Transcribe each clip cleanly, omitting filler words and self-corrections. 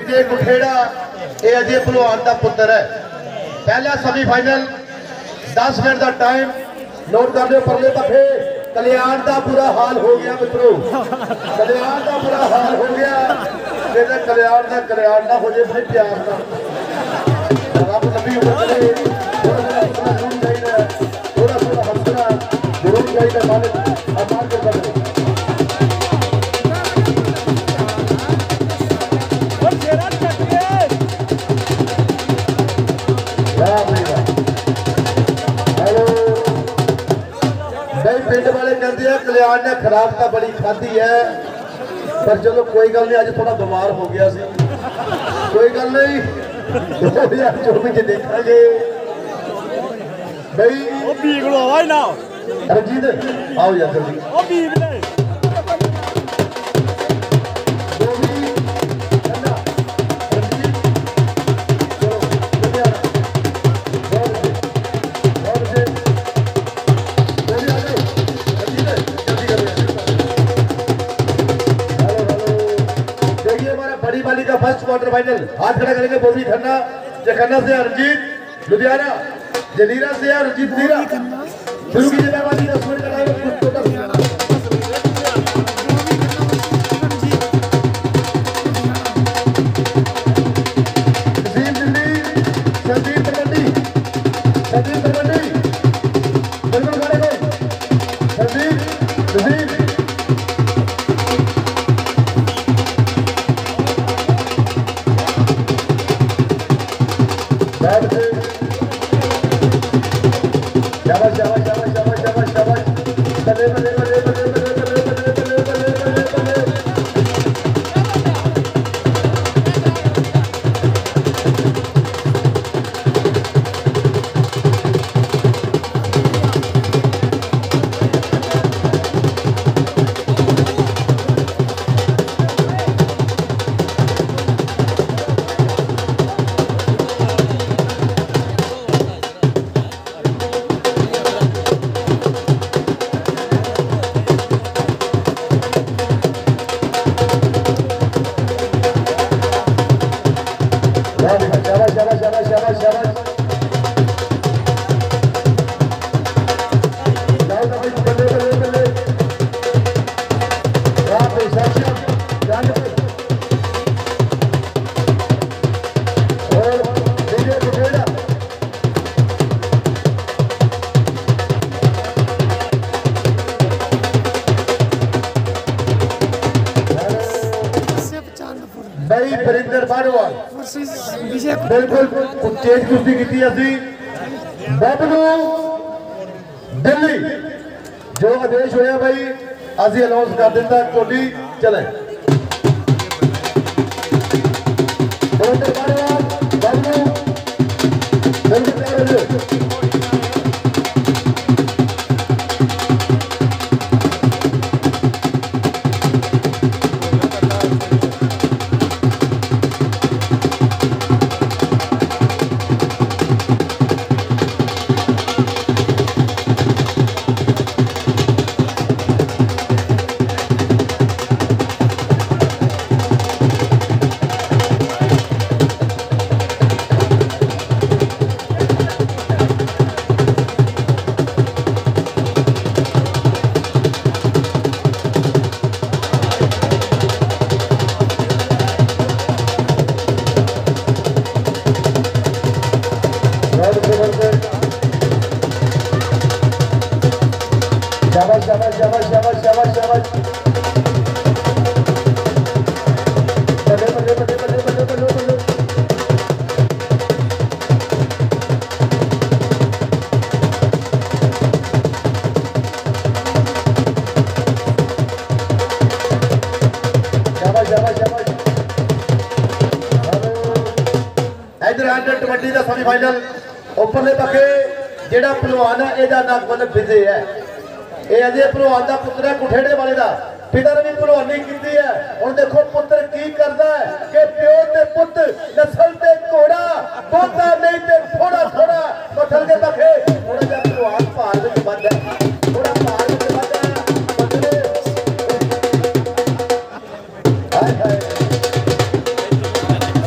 विजय कुठेड़ा ये अजय पहलवान का पुत्र है। पहला सेमीफाइनल 10 मिनट का टाइम नोट कर लो। परले पासे कल्याण का बुरा हाल हो गया मित्रों, कल्याण का बुरा हाल हो गया। कल्याण ना हो जाए भाई प्यार ना रब लंबी उम्र करे, थोड़ा हंसना जरूर चाहिए। मालिक अमान के बदले पिंड वाले कहते हैं कल्याण ने खराब तो बड़ी खाधी है, पर चलो कोई गल नहीं, अज थोड़ा बीमार हो गया सी, कोई गल नहीं 2024 देखा भाई। रंजीत आओ यार जल्दी। फर्स्ट क्वार्टर फाइनल हाथ खड़ा करेंगे बोबी खन्ना, खन्ना से रंजीत लुधियाना, जलीरा से रंजीत नीरा। शुरू कीजिए मेहरबानी, 10 मिनट का टाइम। संदीप तलवंडी बिल्कुल खड़े हो संदीप। बिल्कुल तेज कुश्ती की बबलू दिल्ली जो आदेश होया भाई अभी अनाउंस कर दिता टोली चले। कबड्डी का सेमीफाइनल उपरले पक्के जेड़ा पहलवान है एदा नाम मतलब विजय है। ये अजय पहलवान का पुत्र है कुठेड़े वाले का, पिता ने भी पहलवानी की है। हुण देखो पुत्र की करता है कि प्यो ते पुत नस्ल ते घोड़ा बहुता नहीं ते थोड़ा थोड़ा पत्थर के पक्के थोड़ा जिहा पहलवान भार विच बंद है, थोड़ा भार विच बंद है बंदे हाय हाय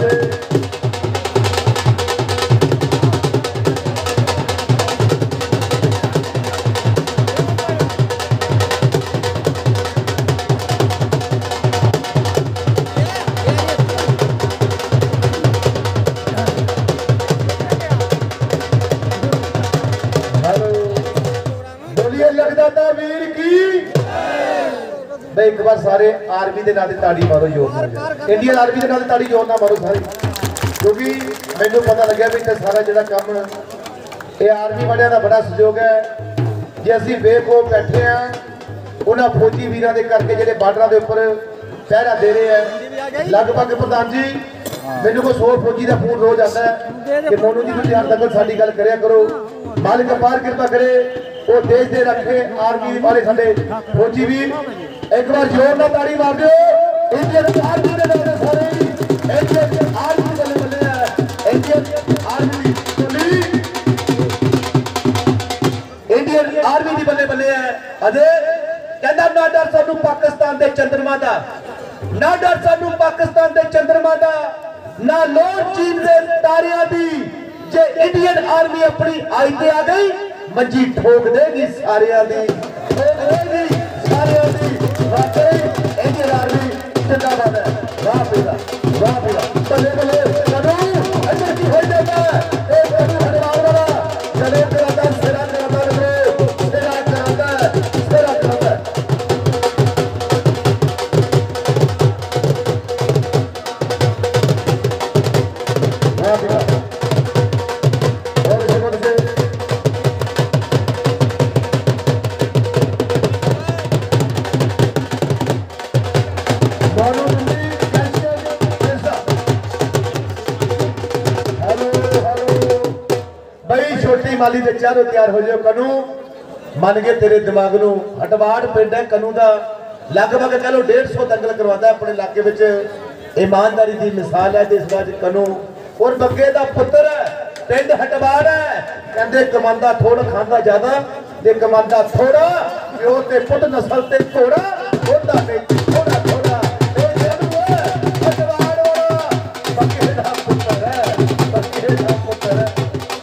एक बार सारे आर्मी के नाल ताड़ी मारो जोर, इंडियन आर्मी के नाल ताड़ी जोर ना मारो सारे, क्योंकि मैनू पता लगे भी इतना सारा जो काम ये आर्मी वाले का बड़ा सहयोग है। जे असी बेखो बैठे हैं उन्होंने फौजी वीर के करके जो बार्डर के उपर पहरा दे रहे हैं। लगभग प्रधान जी मैनू को 100 फौजी का फोन रोज आता है कि मोनू जी तुम ध्यान रखो, साड़ी गल करया करो, मालिक अपार कृपा करे, वो देश दे रखे आर्मी वाले साडे फौजी वीर। एक बार जोर ना ताड़ी मार दो इंडियन आर्मी के नाम सारे इंडियन आर्मी बल्ले बल्ले है, इंडियन आर्मी बोली इंडियन आर्मी दी बल्ले बल्ले है। अजे कहंदा ना डर सानू पाकिस्तान दे चंद्रमा दा, ना डर सानू पाकिस्तान दे चंद्रमा दा, ना लोड़ चीन दे तारियां दी। जे इंडियन आर्मी अपनी आई ते आ गई मंजी ठोक देगी सारियां दी, ठोक देगी सारियां दी। इंडियन आर्मी जिंदाबाद है। वाह बेटा वाह बेटा, बल्ले बल्ले करू ऐसे की हो जाता है एक करू हरवाल वाला चले कराता सेरा कराता रे सेरा कराता सेरा कराता। वाह बेटा और इसे बोल से माली दे चारों तैयार हो जाओ। कनू मन गए तेरे दिमाग नू, हटवाड़ पिंड है कनू का, लगभग कह लो 150 दंगल करवाता है अपने इलाके में। ईमानदारी की मिसाल है देश राज कनू और बग्गे का पुत्र है, पिंड हटवाड़ है। कहते कमांदा थोड़ा खांदा ज्यादा, ते कमांदा थोड़ा, प्यो ते पुट नस्ल ते थोड़ा होता नहीं थोड़ा थोड़ा। हटवाड़ वाला बग्गे का पुत्र है, बग्गे का पुत्र है।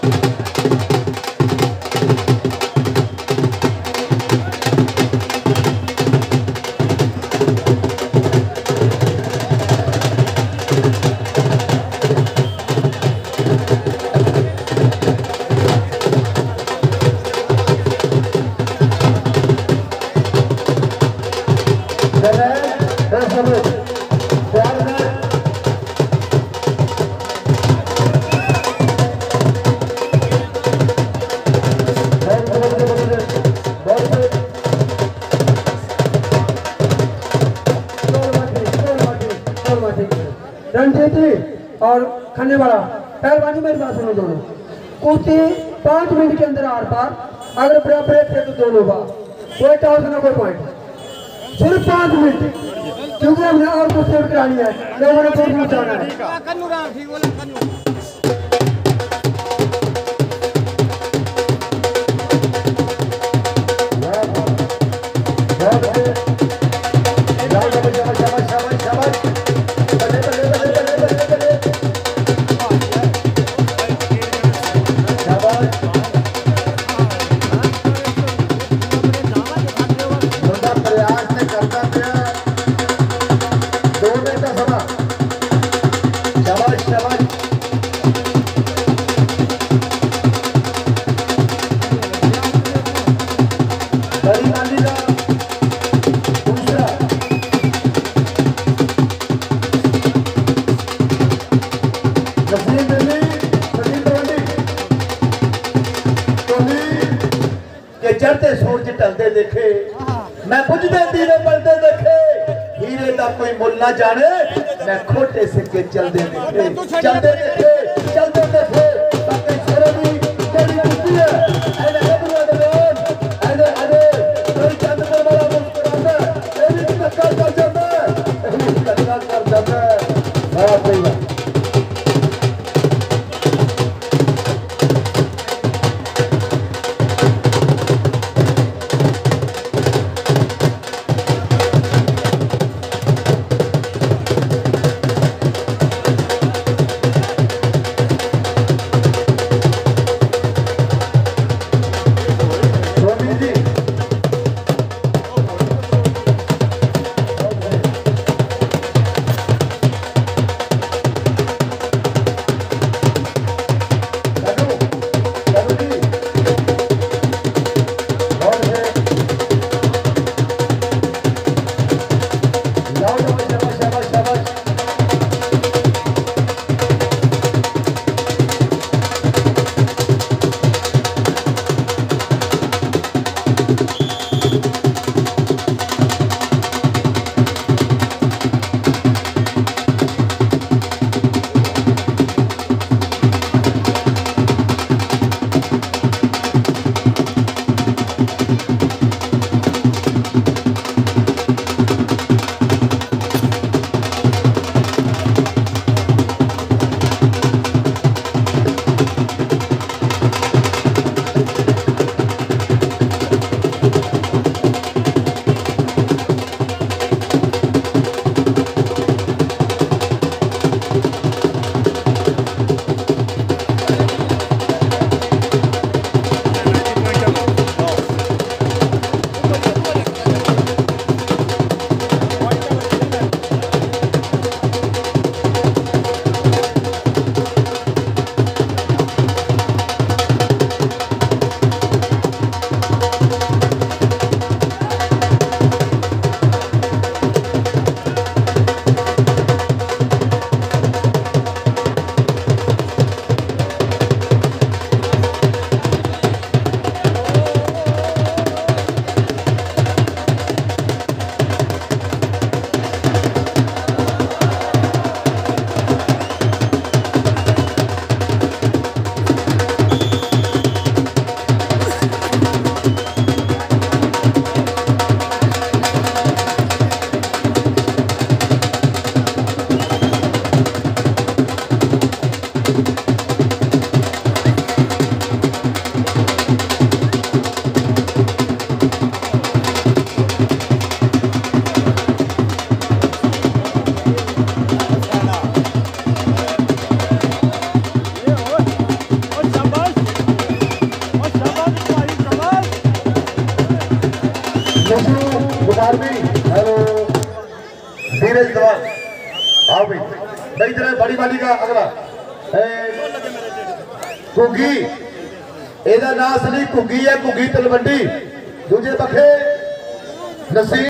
रणजीत और खन्ने वाला पहलवानी मेरी बात सुनो दोनों, कुश्ती 5 मिनट के अंदर आर पार, अगर बराबर है तो दोनों बार, कोई टॉस ना कोई पॉइंट, सिर्फ 5 मिनट, क्योंकि हमने और कुश्ती करानी है, लोगों ने बहुत कुछ जाना है। चढ़ते सूरज ढलते देखे, मैं बुझते दीवे बलते देखे, हीरे का कोई मुल ना जाने, मैं खोटे सिक्के चलते देखे, चलते देखे, चलते देखे। बाकी शेरों की बड़ी कुश्ती है, ऐने अबुआ दरोन, ऐने कोई चंद पर बड़ा मुस्कुराता है, ये भी धक्का कर जाता है, ये भी धक्का कर जाता है। वाह भैया आर्मी हेलो धीरज धवन आओ भाई भाई जरा बड़ी वाली का अगला घुग्गी ਇਹਦਾ नाम असली घुग्गी है घुग्गी तलवंडी दूजे पखे नसीब